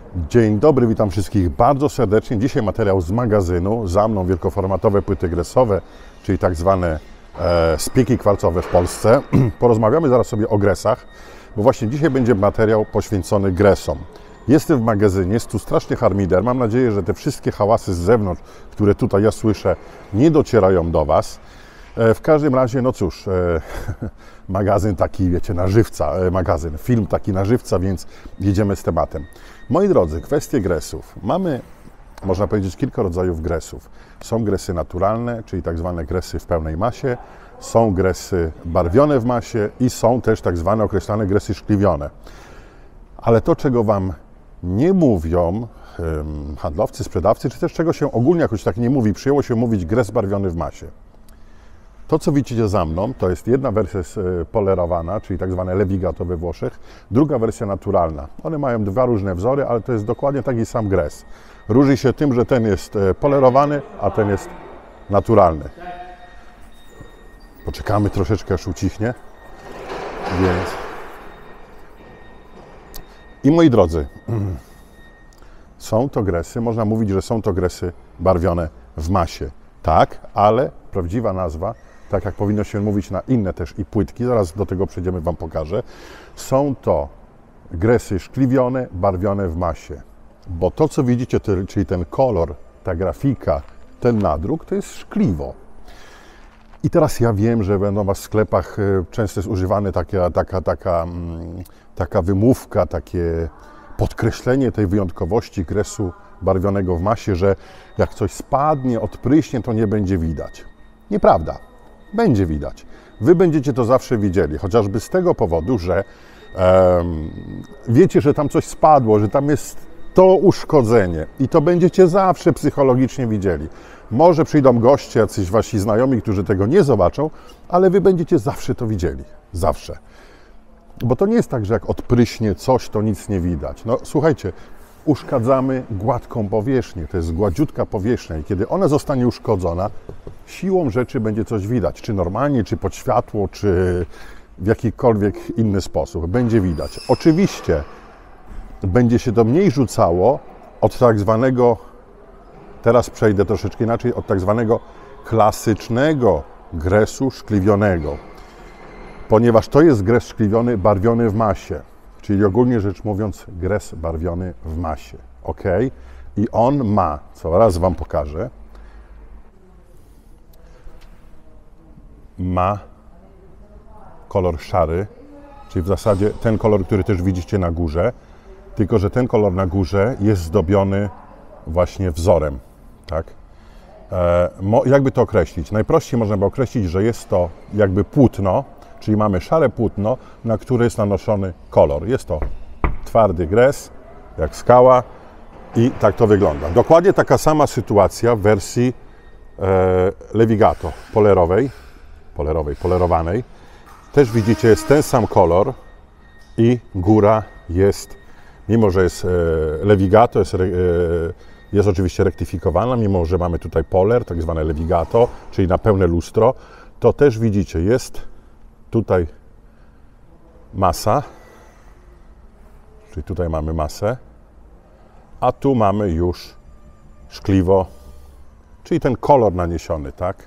Dzień dobry, witam wszystkich bardzo serdecznie. Dzisiaj materiał z magazynu. Za mną wielkoformatowe płyty gresowe, czyli tak zwane spieki kwarcowe w Polsce. Porozmawiamy zaraz sobie o gresach, bo właśnie dzisiaj będzie materiał poświęcony gresom. Jestem w magazynie, jest tu strasznie harmider. Mam nadzieję, że te wszystkie hałasy z zewnątrz, które tutaj ja słyszę, nie docierają do Was. W każdym razie, no cóż, magazyn taki, wiecie, na żywca, film taki na żywca, więc jedziemy z tematem. Moi drodzy, kwestie gresów. Mamy, można powiedzieć, kilka rodzajów gresów. Są gresy naturalne, czyli tak zwane gresy w pełnej masie, są gresy barwione w masie i są też tak zwane określane gresy szkliwione. Ale to, czego Wam nie mówią handlowcy, sprzedawcy, czy też czego się ogólnie jakoś tak nie mówi, przyjęło się mówić gres barwiony w masie. To, co widzicie za mną, to jest jedna wersja polerowana, czyli tak zwane levigato we Włoszech, druga wersja naturalna. One mają dwa różne wzory, ale to jest dokładnie taki sam gres. Różni się tym, że ten jest polerowany, a ten jest naturalny. Poczekamy troszeczkę, aż ucichnie. Więc... I moi drodzy, są to gresy, można mówić, że są to gresy barwione w masie. Tak, ale prawdziwa nazwa, tak jak powinno się mówić na inne też i płytki, zaraz do tego przejdziemy, Wam pokażę, są to gresy szkliwione, barwione w masie. Bo to, co widzicie, czyli ten kolor, ta grafika, ten nadruk, to jest szkliwo. I teraz ja wiem, że będą w sklepach często jest używane taka wymówka, takie podkreślenie tej wyjątkowości gresu barwionego w masie, że jak coś spadnie, odpryśnie, to nie będzie widać. Nieprawda. Będzie widać. Wy będziecie to zawsze widzieli, chociażby z tego powodu, że wiecie, że tam coś spadło, że tam jest to uszkodzenie i to będziecie zawsze psychologicznie widzieli. Może przyjdą goście, jacyś wasi znajomi, którzy tego nie zobaczą, ale wy będziecie zawsze to widzieli. Zawsze. Bo to nie jest tak, że jak odpryśnie coś, to nic nie widać. No słuchajcie, uszkadzamy gładką powierzchnię, to jest gładziutka powierzchnia i kiedy ona zostanie uszkodzona, siłą rzeczy będzie coś widać, czy normalnie, czy pod światło, czy w jakikolwiek inny sposób, będzie widać. Oczywiście będzie się to mniej rzucało od tak zwanego, teraz przejdę troszeczkę inaczej, od tak zwanego klasycznego gresu szkliwionego, ponieważ to jest gres szkliwiony, barwiony w masie. Czyli ogólnie rzecz mówiąc, gres barwiony w masie. Ok? I on ma, co raz Wam pokażę, ma kolor szary, czyli w zasadzie ten kolor, który też widzicie na górze, tylko że ten kolor na górze jest zdobiony właśnie wzorem. Tak? Jakby to określić? Najprościej można by określić, że jest to jakby płótno, czyli mamy szare płótno, na które jest nanoszony kolor. Jest to twardy gres, jak skała i tak to wygląda. Dokładnie taka sama sytuacja w wersji levigato polerowanej. Też widzicie, jest ten sam kolor i góra jest, mimo że jest levigato, jest oczywiście rektyfikowana, mimo że mamy tutaj poler, tak zwane levigato, czyli na pełne lustro, to też widzicie, jest tutaj masa, czyli tutaj mamy masę, a tu mamy już szkliwo, czyli ten kolor naniesiony, tak?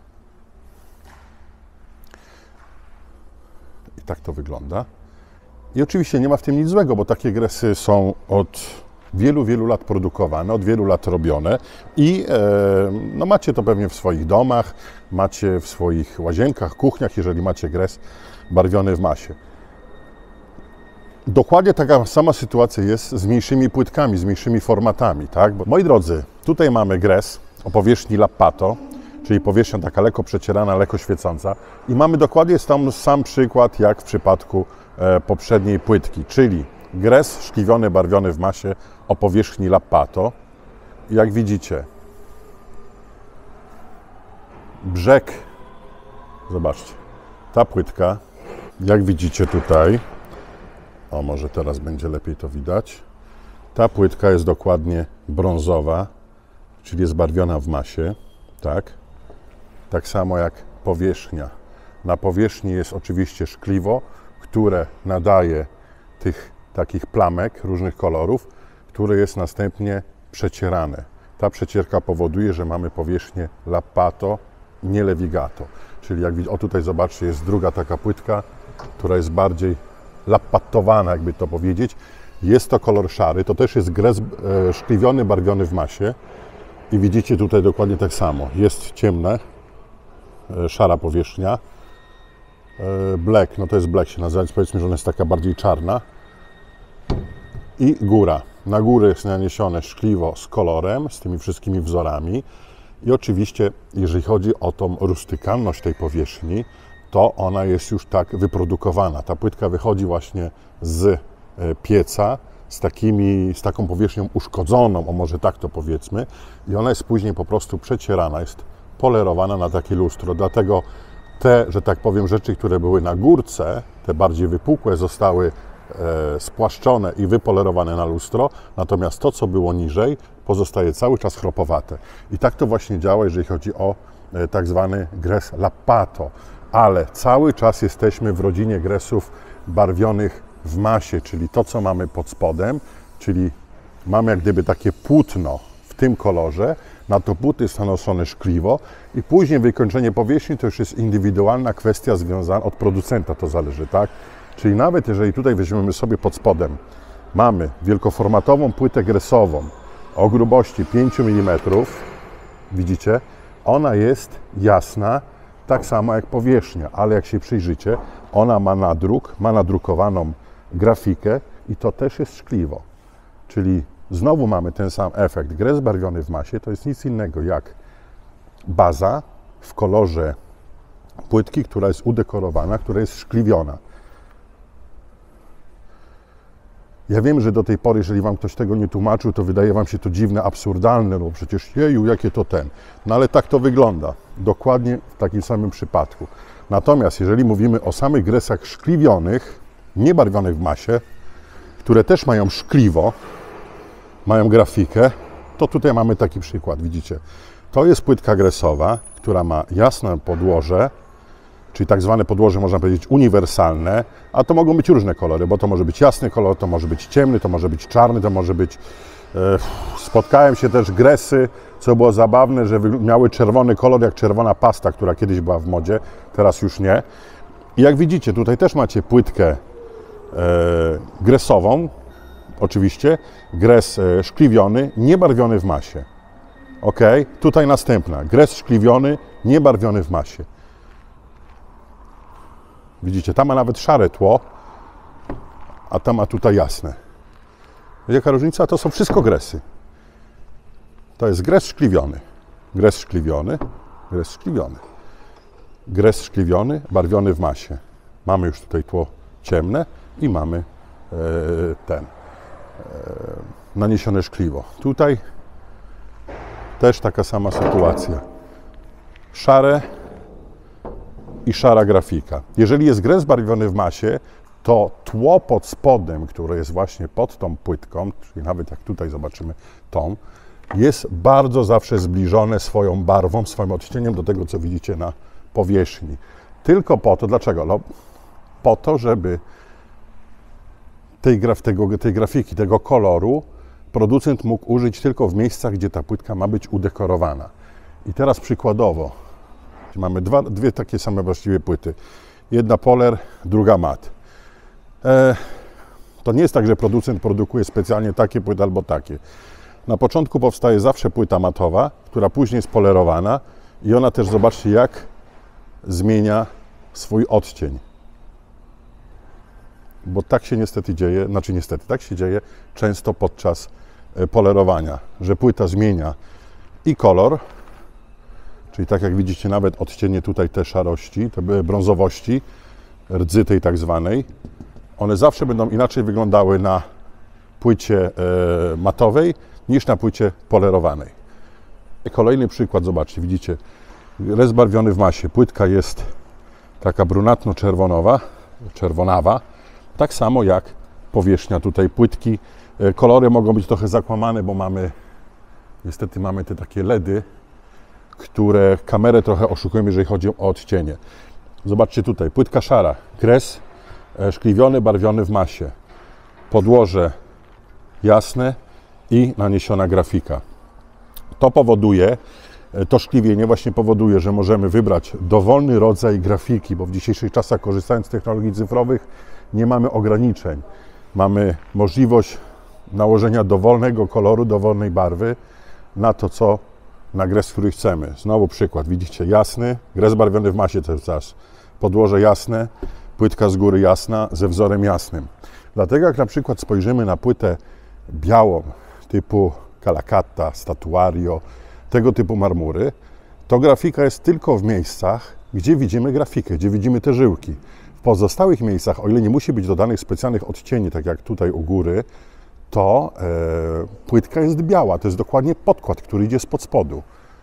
I tak to wygląda. I oczywiście nie ma w tym nic złego, bo takie gresy są od wielu, wielu lat produkowane, od wielu lat robione i no macie to pewnie w swoich domach, macie w swoich łazienkach, kuchniach, jeżeli macie gres barwiony w masie. Dokładnie taka sama sytuacja jest z mniejszymi płytkami, z mniejszymi formatami, tak? Bo, moi drodzy, tutaj mamy gres o powierzchni lappato, czyli powierzchnia taka lekko przecierana, lekko świecąca i mamy dokładnie sam przykład jak w przypadku poprzedniej płytki, czyli gres szkliwiony, barwiony w masie o powierzchni lappato. Jak widzicie, brzeg, zobaczcie, ta płytka, jak widzicie tutaj, o może teraz będzie lepiej to widać, ta płytka jest dokładnie brązowa, czyli jest barwiona w masie, tak? Tak samo jak powierzchnia. Na powierzchni jest oczywiście szkliwo, które nadaje tych takich plamek różnych kolorów, które jest następnie przecierane. Ta przecierka powoduje, że mamy powierzchnię lappato, nie levigato. Czyli jak widzicie, o tutaj zobaczcie, jest druga taka płytka, która jest bardziej lappatowana, jakby to powiedzieć. Jest to kolor szary, to też jest gres szkliwiony, barwiony w masie. I widzicie tutaj dokładnie tak samo. Jest ciemne, szara powierzchnia. Black, no to jest black się nazywa, więc powiedzmy, że ona jest taka bardziej czarna. I góra. Na górę jest naniesione szkliwo z kolorem, z tymi wszystkimi wzorami. I oczywiście, jeżeli chodzi o tą rustykalność tej powierzchni, to ona jest już tak wyprodukowana. Ta płytka wychodzi właśnie z pieca, z taką powierzchnią uszkodzoną, o może tak to powiedzmy, i ona jest później po prostu przecierana, jest polerowana na takie lustro. Dlatego te, że tak powiem, rzeczy, które były na górce, te bardziej wypukłe, zostały spłaszczone i wypolerowane na lustro, natomiast to, co było niżej, pozostaje cały czas chropowate. I tak to właśnie działa, jeżeli chodzi o tak zwany gres lappato, ale cały czas jesteśmy w rodzinie gresów barwionych w masie, czyli to, co mamy pod spodem, czyli mamy jak gdyby takie płótno w tym kolorze, na to płótno jest nanoszone szkliwo i później wykończenie powierzchni to już jest indywidualna kwestia związana, od producenta to zależy, tak? Czyli nawet jeżeli tutaj weźmiemy sobie pod spodem, mamy wielkoformatową płytę gresową o grubości 5 mm, widzicie, ona jest jasna, tak samo jak powierzchnia, ale jak się przyjrzycie, ona ma nadruk, ma nadrukowaną grafikę i to też jest szkliwo. Czyli znowu mamy ten sam efekt. Gres barwiony w masie to jest nic innego jak baza w kolorze płytki, która jest udekorowana, która jest szkliwiona. Ja wiem, że do tej pory, jeżeli Wam ktoś tego nie tłumaczył, to wydaje Wam się to dziwne, absurdalne, no przecież jeju, jakie to ten. No ale tak to wygląda, dokładnie w takim samym przypadku. Natomiast jeżeli mówimy o samych gresach szkliwionych, nie barwionych w masie, które też mają szkliwo, mają grafikę, to tutaj mamy taki przykład, widzicie. To jest płytka gresowa, która ma jasne podłoże, czyli tak zwane podłoże, można powiedzieć, uniwersalne, a to mogą być różne kolory, bo to może być jasny kolor, to może być ciemny, to może być czarny, to może być... Spotkałem się też gresy, co było zabawne, że miały czerwony kolor, jak czerwona pasta, która kiedyś była w modzie, teraz już nie. I jak widzicie, tutaj też macie płytkę gresową, oczywiście, gres szkliwiony, niebarwiony w masie. Ok, tutaj następna, gres szkliwiony, niebarwiony w masie. Widzicie, ta ma nawet szare tło, a ta ma tutaj jasne. Jaka różnica? To są wszystko gresy. To jest gres szkliwiony, gres szkliwiony, gres szkliwiony, gres szkliwiony, barwiony w masie. Mamy już tutaj tło ciemne i mamy naniesione szkliwo. Tutaj też taka sama sytuacja. Szare i szara grafika. Jeżeli jest gres barwiony w masie, to tło pod spodem, które jest właśnie pod tą płytką, czyli nawet jak tutaj zobaczymy tą, jest bardzo zawsze zbliżone swoją barwą, swoim odcieniem do tego, co widzicie na powierzchni. Tylko po to, dlaczego? No, po to, żeby tej grafiki, tego koloru producent mógł użyć tylko w miejscach, gdzie ta płytka ma być udekorowana. I teraz przykładowo, mamy dwie takie same właściwie płyty. Jedna poler, druga mat. To nie jest tak, że producent produkuje specjalnie takie płyty albo takie. Na początku powstaje zawsze płyta matowa, która później jest polerowana i ona też, zobaczcie, jak zmienia swój odcień. Bo tak się niestety dzieje, tak się dzieje często podczas polerowania, że płyta zmienia i kolor, czyli tak jak widzicie, nawet odcienie tutaj te szarości, te brązowości, rdzy tej tak zwanej, one zawsze będą inaczej wyglądały na płycie matowej niż na płycie polerowanej. Kolejny przykład, zobaczcie, widzicie, gres barwiony w masie. Płytka jest taka brunatno-czerwonawa, tak samo jak powierzchnia tutaj płytki. Kolory mogą być trochę zakłamane, bo niestety mamy te takie LEDy, które kamerę trochę oszukują, jeżeli chodzi o odcienie. Zobaczcie tutaj, płytka szara, gres szkliwiony, barwiony w masie. Podłoże jasne i naniesiona grafika. To powoduje, to szkliwienie właśnie powoduje, że możemy wybrać dowolny rodzaj grafiki, bo w dzisiejszych czasach, korzystając z technologii cyfrowych, nie mamy ograniczeń. Mamy możliwość nałożenia dowolnego koloru, dowolnej barwy na to, na gres, który chcemy. Znowu przykład, widzicie, jasny, gres barwiony w masie też zaś. Podłoże jasne, płytka z góry jasna, ze wzorem jasnym. Dlatego jak na przykład spojrzymy na płytę białą, typu Calacatta, Statuario, tego typu marmury, to grafika jest tylko w miejscach, gdzie widzimy grafikę, gdzie widzimy te żyłki. W pozostałych miejscach, o ile nie musi być dodanych specjalnych odcieni, tak jak tutaj u góry, to płytka jest biała. To jest dokładnie podkład, który idzie spod spodu.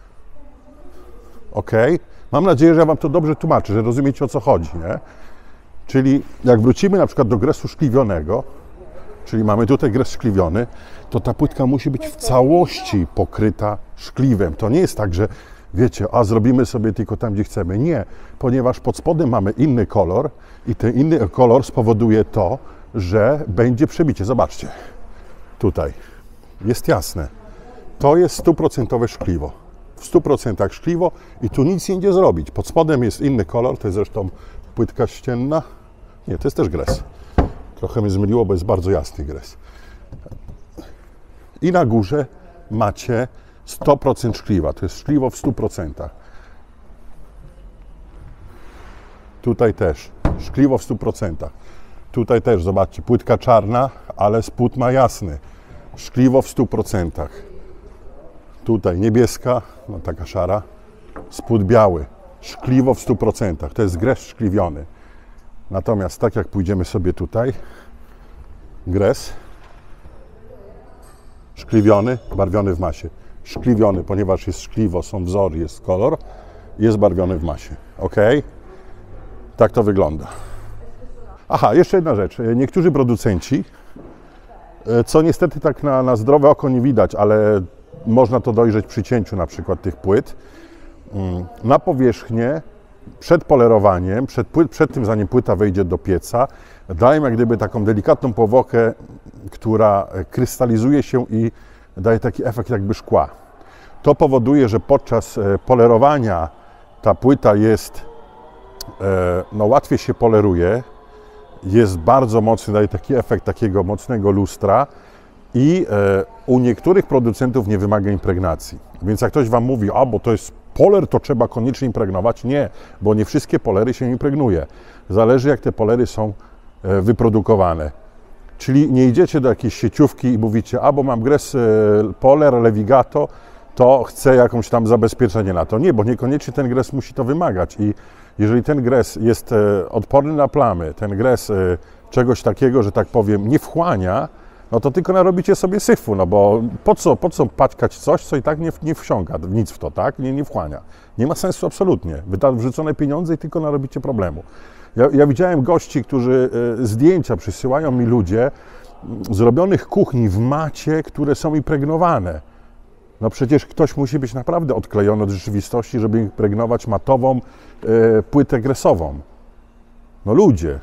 Ok? Mam nadzieję, że ja Wam to dobrze tłumaczę, że rozumiecie, o co chodzi, nie? Czyli jak wrócimy na przykład do gresu szkliwionego, czyli mamy tutaj gres szkliwiony, to ta płytka musi być w całości pokryta szkliwem. To nie jest tak, że wiecie, a zrobimy sobie tylko tam, gdzie chcemy. Nie, ponieważ pod spodem mamy inny kolor i ten inny kolor spowoduje to, że będzie przebicie. Zobaczcie, tutaj jest jasne. To jest 100% szkliwo. W 100% szkliwo i tu nic nie idzie zrobić. Pod spodem jest inny kolor, to jest zresztą płytka ścienna. Nie, to jest też gres. Trochę mnie zmyliło, bo jest bardzo jasny gres. I na górze macie 100% szkliwa. To jest szkliwo w 100%. Tutaj też szkliwo w 100%. Tutaj też, zobaczcie, płytka czarna, ale spód ma jasny. Szkliwo w 100%. Tutaj niebieska, no taka szara, spód biały. Szkliwo w 100%. To jest gres szkliwiony. Natomiast tak jak pójdziemy sobie tutaj, gres szkliwiony, barwiony w masie. Szkliwiony, ponieważ jest szkliwo, są wzory, jest kolor, jest barwiony w masie. Ok? Tak to wygląda. Aha, jeszcze jedna rzecz. Niektórzy producenci, co niestety tak na zdrowe oko nie widać, ale można to dojrzeć przy cięciu na przykład tych płyt, na powierzchnię przed polerowaniem, przed tym zanim płyta wejdzie do pieca, dają jak gdyby taką delikatną powłokę, która krystalizuje się i daje taki efekt jakby szkła. To powoduje, że podczas polerowania ta płyta jest, no łatwiej się poleruje, jest bardzo mocny, daje taki efekt takiego mocnego lustra i u niektórych producentów nie wymaga impregnacji. Więc jak ktoś Wam mówi, a bo to jest poler, to trzeba koniecznie impregnować. Nie, bo nie wszystkie polery się impregnuje. Zależy, jak te polery są wyprodukowane. Czyli nie idziecie do jakiejś sieciówki i mówicie, a bo mam gres poler, levigato, to chcę jakąś tam zabezpieczenie na to. Nie, bo niekoniecznie ten gres musi to wymagać. I jeżeli ten gres jest odporny na plamy, ten gres czegoś takiego, że tak powiem, nie wchłania, no to tylko narobicie sobie syfu, no bo po co paćkać coś, co i tak nie wsiąka nic w to, tak? Nie wchłania. Nie ma sensu absolutnie. Wrzucone pieniądze i tylko narobicie problemu. Ja widziałem gości, którzy zdjęcia przysyłają mi ludzie zrobionych kuchni w macie, które są impregnowane. No przecież ktoś musi być naprawdę odklejony od rzeczywistości, żeby impregnować matową płytę gresową. No ludzie,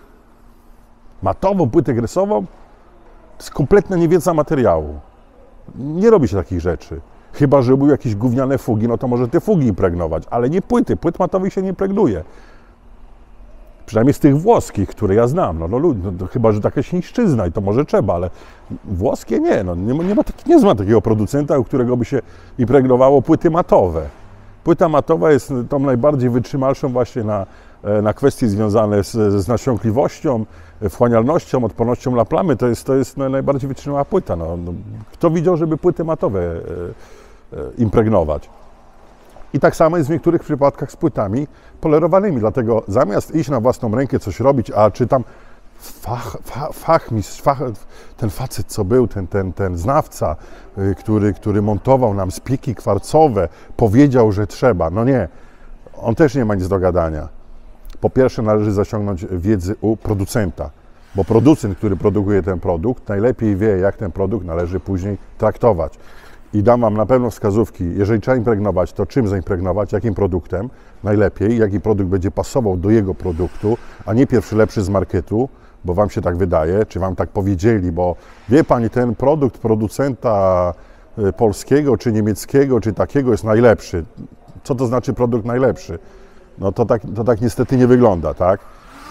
matową płytę gresową? To jest kompletna niewiedza materiału. Nie robi się takich rzeczy. Chyba że były jakieś gówniane fugi, no to może te fugi impregnować, ale nie płyty. Płyt matowych się nie impregnuje. Przynajmniej z tych włoskich, które ja znam. No, chyba że taka świńszczyzna i to może trzeba, ale włoskie nie. No, nie ma takiego producenta, u którego by się impregnowało płyty matowe. Płyta matowa jest tą najbardziej wytrzymalszą właśnie na kwestie związane z nasiąkliwością, wchłanialnością, odpornością na plamy. To jest najbardziej wytrzymała płyta. Kto widział, żeby płyty matowe impregnować? I tak samo jest w niektórych przypadkach z płytami polerowanymi. Dlatego zamiast iść na własną rękę coś robić, a czy tam fachmistrz, ten facet, co był, ten znawca, który montował nam spiki kwarcowe, powiedział, że trzeba. No nie, on też nie ma nic do gadania. Po pierwsze należy zasiągnąć wiedzy u producenta, bo producent, który produkuje ten produkt, najlepiej wie, jak ten produkt należy później traktować. I dam Wam na pewno wskazówki, jeżeli trzeba impregnować, to czym zaimpregnować, jakim produktem najlepiej, jaki produkt będzie pasował do jego produktu, a nie pierwszy lepszy z marketu, bo Wam się tak wydaje, czy Wam tak powiedzieli, bo wie Pani, ten produkt producenta polskiego, czy niemieckiego, czy takiego jest najlepszy. Co to znaczy produkt najlepszy? No to tak niestety nie wygląda, tak?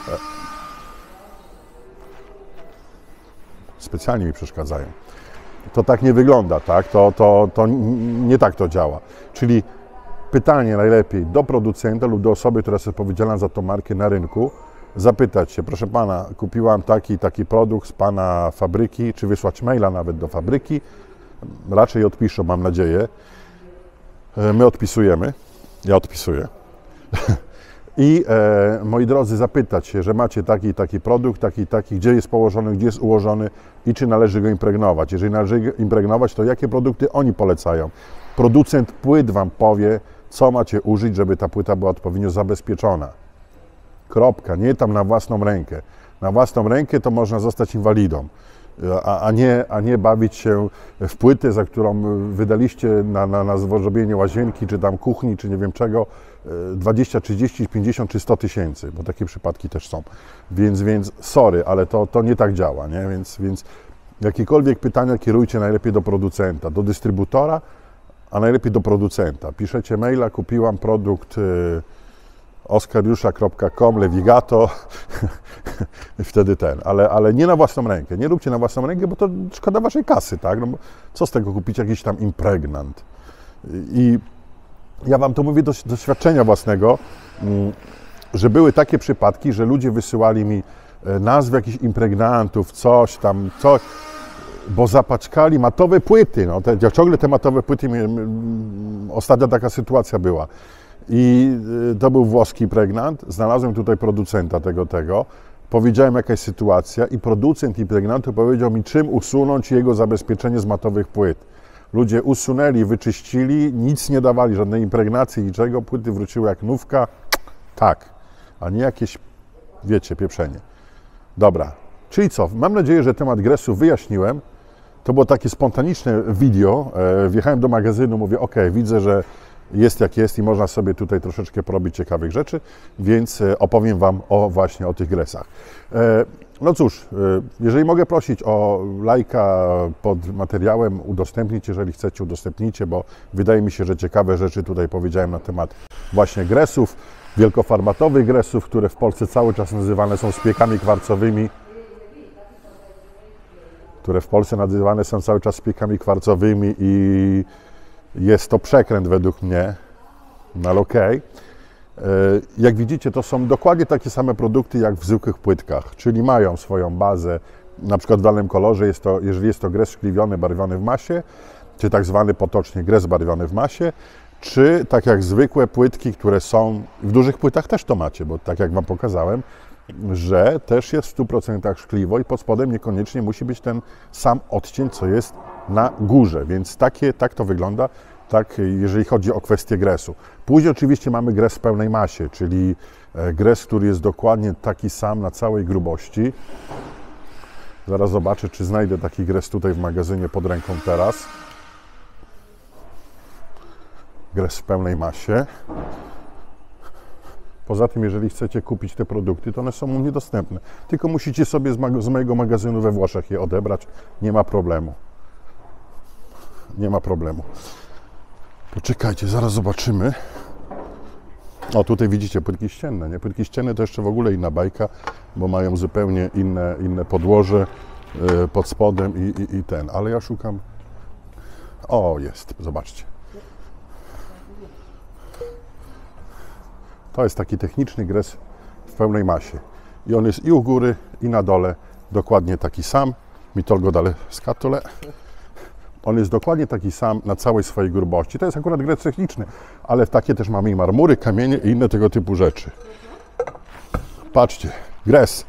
Specjalnie mi przeszkadzają. To tak nie wygląda, tak? To nie tak to działa. Czyli pytanie najlepiej do producenta lub do osoby, która jest odpowiedzialna za tą markę na rynku, zapytać się, proszę Pana, kupiłam taki produkt z Pana fabryki, czy wysłać maila nawet do fabryki, raczej odpiszą, mam nadzieję. My odpisujemy, ja odpisuję. I moi drodzy, zapytać się, że macie taki produkt, taki, gdzie jest położony, gdzie jest ułożony i czy należy go impregnować. Jeżeli należy go impregnować, to jakie produkty oni polecają. Producent płyt Wam powie, co macie użyć, żeby ta płyta była odpowiednio zabezpieczona. Kropka, nie tam na własną rękę. Na własną rękę to można zostać inwalidą, a nie bawić się w płytę, za którą wydaliście na zrobienie łazienki, czy tam kuchni, czy nie wiem czego, 20, 30, 50 czy 100 tysięcy, bo takie przypadki też są. Więc sorry, ale to nie tak działa, nie? Więc jakiekolwiek pytania kierujcie najlepiej do producenta, do dystrybutora, a najlepiej do producenta. Piszecie maila, kupiłam produkt oskariusza.com, Levigato, wtedy ale nie na własną rękę. Nie róbcie na własną rękę, bo to szkoda Waszej kasy, tak? No bo co z tego kupić jakiś tam impregnant? I ja Wam to mówię do doświadczenia własnego, że były takie przypadki, że ludzie wysyłali mi nazwy jakichś impregnantów, coś, bo zapaczkali matowe płyty. No, ciągle te matowe płyty, ostatnia taka sytuacja była. I to był włoski pregnant, znalazłem tutaj producenta tego, powiedziałem jaka jest sytuacja i producent impregnantu powiedział mi, czym usunąć jego zabezpieczenie z matowych płyt. Ludzie usunęli, wyczyścili, nic nie dawali, żadnej impregnacji, niczego, płyty wróciły jak nówka, tak, a nie jakieś, wiecie, pieprzenie. Dobra, czyli co, mam nadzieję, że temat Gressu wyjaśniłem. To było takie spontaniczne video, wjechałem do magazynu, mówię, ok, widzę, że jest jak jest i można sobie tutaj troszeczkę porobić ciekawych rzeczy, więc opowiem Wam właśnie o tych Gressach. No cóż, jeżeli mogę prosić o lajka pod materiałem, udostępnić, jeżeli chcecie, udostępnijcie, bo wydaje mi się, że ciekawe rzeczy tutaj powiedziałem na temat właśnie Gressów, wielkoformatowych Gressów, które w Polsce cały czas nazywane są szpiegami kwarcowymi, i jest to przekręt według mnie, ale okej. Jak widzicie, to są dokładnie takie same produkty jak w zwykłych płytkach, czyli mają swoją bazę, na przykład w danym kolorze, jeżeli jest to Gress szkliwiony, barwiony w masie, czy tak zwany potocznie Gress barwiony w masie, czy tak jak zwykłe płytki, które są, w dużych płytach też to macie, bo tak jak Wam pokazałem, że też jest w 100% szkliwo i pod spodem niekoniecznie musi być ten sam odcień, co jest na górze, więc tak to wygląda, tak jeżeli chodzi o kwestię Gressu. Później oczywiście mamy Gress w pełnej masie, czyli Gress, który jest dokładnie taki sam na całej grubości. Zaraz zobaczę, czy znajdę taki Gress tutaj w magazynie pod ręką teraz. Gress w pełnej masie. Poza tym, jeżeli chcecie kupić te produkty, to one są niedostępne. Tylko musicie sobie z mojego magazynu we Włoszech je odebrać. Nie ma problemu. Nie ma problemu. Poczekajcie, zaraz zobaczymy. O, tutaj widzicie płytki ścienne, nie? Płytki ścienne to jeszcze w ogóle inna bajka, bo mają zupełnie inne podłoże pod spodem i ten. Ale ja szukam... O, jest, zobaczcie. To jest taki techniczny Gress w pełnej masie. I on jest i u góry, i na dole dokładnie taki sam. Mi tolgo dale scatole. On jest dokładnie taki sam na całej swojej grubości. To jest akurat Gress techniczny, ale takie też mamy i marmury, kamienie i inne tego typu rzeczy. Patrzcie, Gress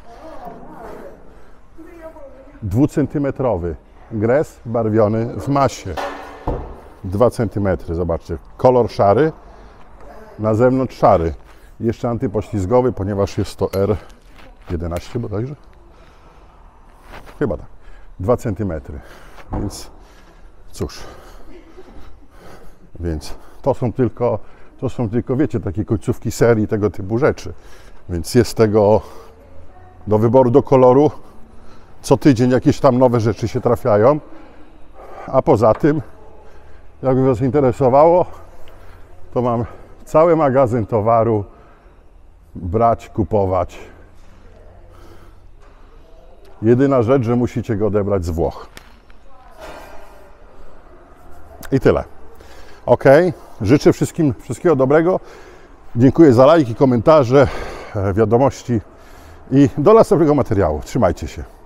2-centymetrowy. Gress barwiony w masie. 2 cm, zobaczcie. Kolor szary, na zewnątrz szary. Jeszcze antypoślizgowy, ponieważ jest to R11 bodajże. Chyba tak. 2 cm. Więc cóż. Więc to są tylko, wiecie, takie końcówki serii tego typu rzeczy. Więc jest tego do wyboru, do koloru Co tydzień jakieś tam nowe rzeczy się trafiają. A poza tym, jakby Was interesowało, to mam cały magazyn towaru. Brać, kupować. Jedyna rzecz, że musicie go odebrać z Włoch. I tyle. Ok. Życzę wszystkiego dobrego. Dziękuję za lajki, komentarze, wiadomości i do następnego materiału. Trzymajcie się.